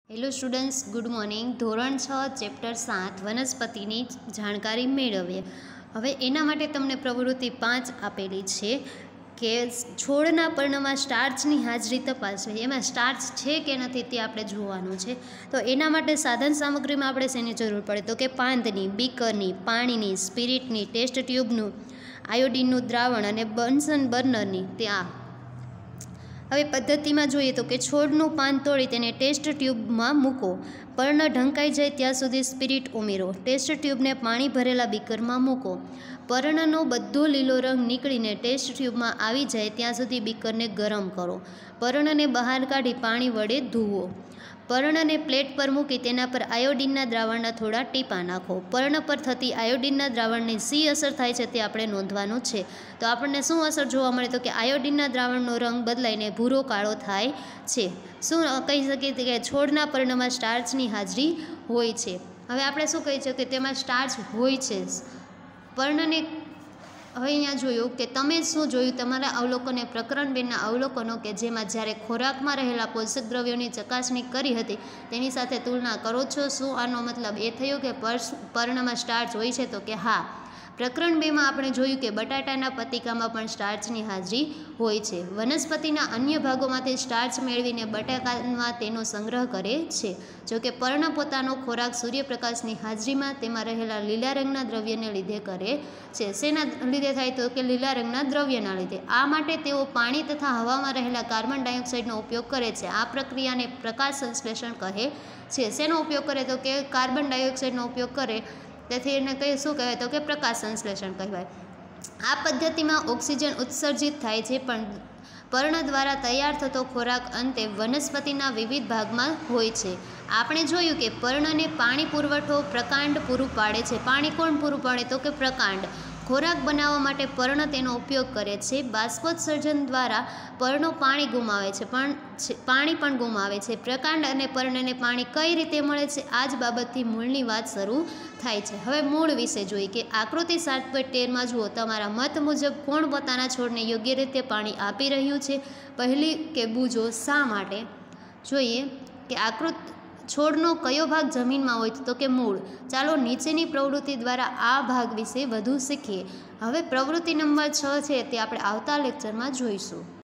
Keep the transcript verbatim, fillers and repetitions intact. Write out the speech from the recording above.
Hello students, good morning. ધોરણ છ chapter સાત વનસ્પતિની જાણકારી મેળવીએ. હવે એના માટે તમને પ્રવૃત્તિ પાંચ આપેલી છે કે છોડના પર્ણમાં સ્ટાર્ચની હાજરી તપાસવી. એમાં સ્ટાર્ચ છે કે નથી તે આપણે જોવાનું છે. તો એના માટે સાધન સામગ્રીમાં આપણે શેની જરૂર પડે તો કે પાંદની, બીકરની, પાણીની, સ્પિરિટની, ટેસ્ટ ટ્યુબનું, આયોડિનનું દ્રાવણ અને બન્સન બર્નરની. ત્યાં હવે પદ્ધતિમાં જોઈએ તો કે છોડનું પાન તોડી તેને ટેસ્ટ ટ્યુબમાં મૂકો. પર્ણ ઢંકાઈ જાય ત્યાં સુધી સ્પિરિટ ઉમેરો. ટેસ્ટ ટ્યુબને પાણી ભરેલા બીકરમાં મૂકો. પર્ણનો બધો લીલો રંગ નીકળીને ટેસ્ટ ટ્યુબમાં આવી જાય ત્યાં સુધી બીકરને ગરમ કરો. પર્ણને બહાર કાઢી પાણી વડે ધુઓ. પર્ણને પ્લેટ પર મૂકી તેના પર આયોડિનના દ્રાવણના થોડા ટીપાં નાખો. પર્ણ પર થતી આયોડિનના દ્રાવણની શી અસર થાય છે તે આપણે નોંધવાનું છે. તો આપણને શું અસર જોવા મળે તો કે આયોડિનના દ્રાવણનો રંગ બદલાઈને ભૂરો કાળો થાય છે. શું કહી શકીએ કે છોડના પર્ણમાં સ્ટાર્ચની હાજરી હોય છે. હવે આપણે શું કહી શકીએ કે તેમાં સ્ટાર્ચ હોય છે. પર્ણને હવે અહીંયા જોયું કે તમે શું જોયું તમારા અવલોકને પ્રકરણ બેના અવલોકનો કે જેમાં જ્યારે ખોરાકમાં રહેલા પોષક દ્રવ્યોની ચકાસણી કરી હતી તેની સાથે તુલના કરો છો. શું આનો મતલબ એ થયો કે પર્ણમાં સ્ટાર્ચ હોય છે તો કે હા. પ્રકરણ બેમાં આપણે જોયું કે બટાટાના પતિકામાં પણ સ્ટાર્ચની હાજરી હોય છે. વનસ્પતિના અન્ય ભાગોમાંથી સ્ટાર્ચ મેળવીને બટાકામાં તેનો સંગ્રહ કરે છે. જોકે પર્ણ પોતાનો ખોરાક સૂર્યપ્રકાશની હાજરીમાં તેમાં રહેલા લીલા રંગના દ્રવ્યને લીધે કરે છે. શેના લીધે થાય તો કે લીલા રંગના દ્રવ્યના લીધે. આ માટે તેઓ પાણી તથા હવામાં રહેલા કાર્બન ડાયોક્સાઇડનો ઉપયોગ કરે છે. આ પ્રક્રિયાને પ્રકાશ સંશ્લેષણ કહે છે. શેનો ઉપયોગ કરે તો કે કાર્બન ડાયોક્સાઇડનો ઉપયોગ કરે તેથી એને કંઈ શું કહેવાય તો કે પ્રકાશ સંશ્લેષણ કહેવાય. આ પદ્ધતિમાં ઓક્સિજન ઉત્સર્જિત થાય છે પણ પર્ણ દ્વારા તૈયાર થતો ખોરાક અંતે વનસ્પતિના વિવિધ ભાગમાં હોય છે. આપણે જોયું કે પર્ણને પાણી પુરવઠો પ્રકાંડ પૂરું પાડે છે. પાણી કોણ પૂરું પાડે તો કે પ્રકાંડ. ખોરાક બનાવવા માટે પર્ણ તેનો ઉપયોગ કરે છે. બાષ્પોત્સર્જન દ્વારા પર્ણો પાણી ગુમાવે છે પણ પાણી પણ ગુમાવે છે. પ્રકાંડ અને પર્ણને પાણી કઈ રીતે મળે છે આ જ બાબતથી મૂળની વાત શરૂ થાય છે. હવે મૂળ વિશે જોઈએ કે આકૃતિ સાત પોઈન્ટ તેરમાં જુઓ તમારા મત મુજબ કોણ પોતાના છોડને યોગ્ય રીતે પાણી આપી રહ્યું છે. પહેલી કે બૂજો શા માટે જોઈએ કે આકૃતિ છોડનો કયો ભાગ જમીનમાં હોય તો કે મૂળ. ચાલો નીચેની પ્રવૃત્તિ દ્વારા આ ભાગ વિશે વધુ શીખીએ. હવે પ્રવૃત્તિ નંબર છ છે તે આપણે આવતા લેક્ચરમાં જોઈશું.